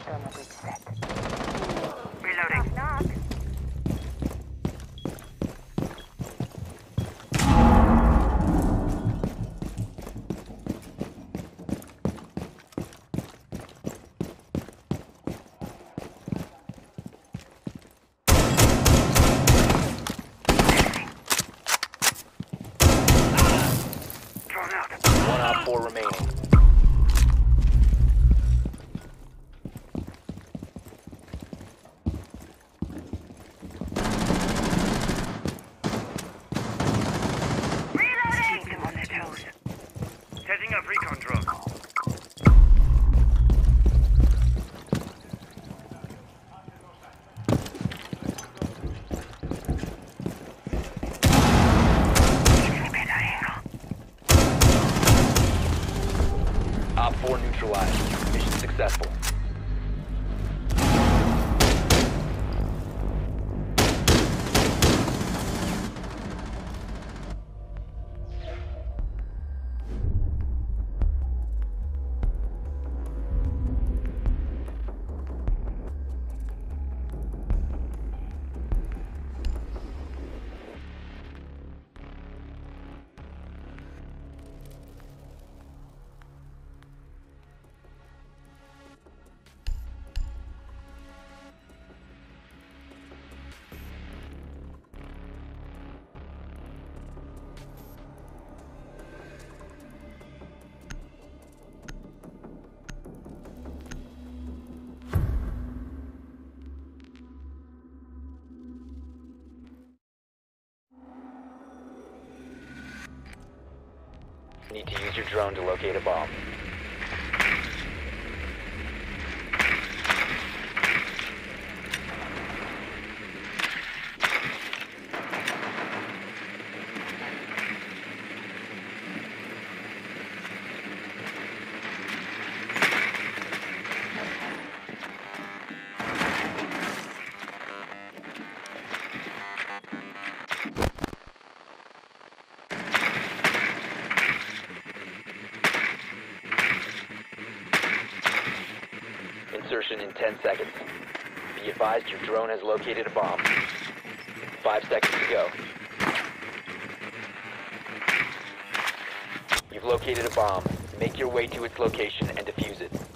Thermal breach set. Reloading. Knock. Drone out. 1 op 4 remaining. Reloading. Keep them on their toes. Setting up recon drone. Op 4 neutralized. Mission successful. Need to use your drone to locate a bomb. Insertion in 10 seconds. Be advised your drone has located a bomb. 5 seconds to go. You've located a bomb. Make your way to its location and defuse it.